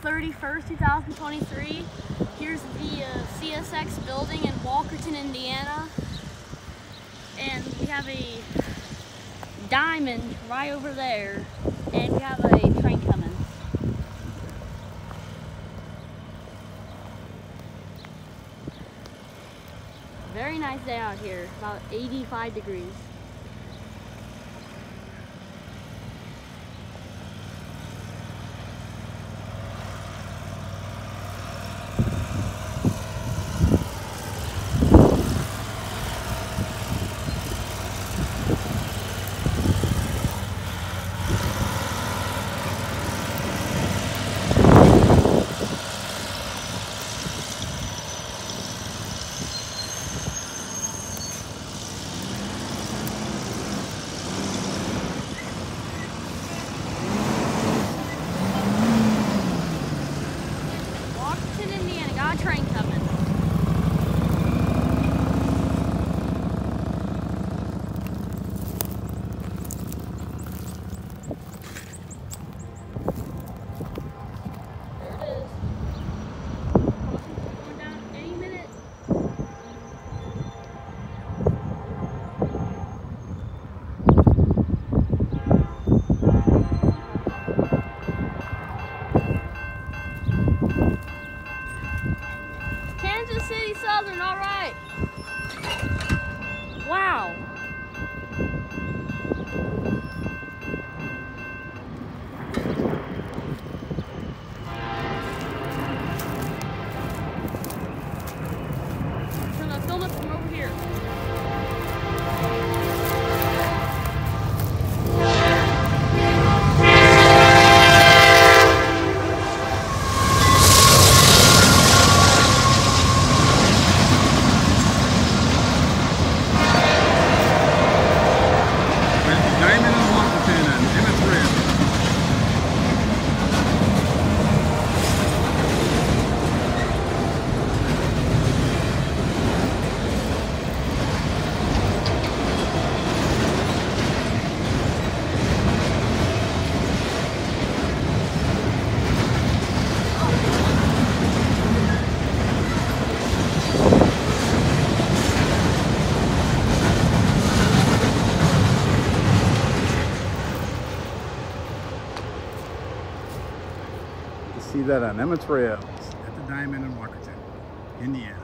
31st, 2023. Here's the CSX building in Walkerton, Indiana. And we have a diamond right over there. And we have a train coming. Very nice day out here, about 85 degrees. Train coming. There it is. Going down any minute. Kansas City Southern, all right. Wow. I'm gonna film it from over here. See that on Emmett's Rails at the Diamond in Walkerton, Indiana.